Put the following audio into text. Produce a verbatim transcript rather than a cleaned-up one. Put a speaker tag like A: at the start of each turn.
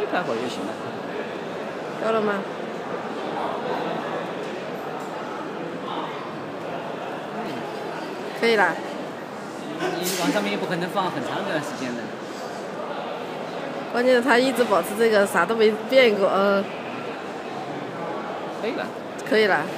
A: 开会就行了。
B: 够了吗？可以啦。
A: 你往上面也不可能放很长一段时间的。
B: 关键是他一直保持这个啥都没变过，嗯。
A: 可以了。
B: 可以了。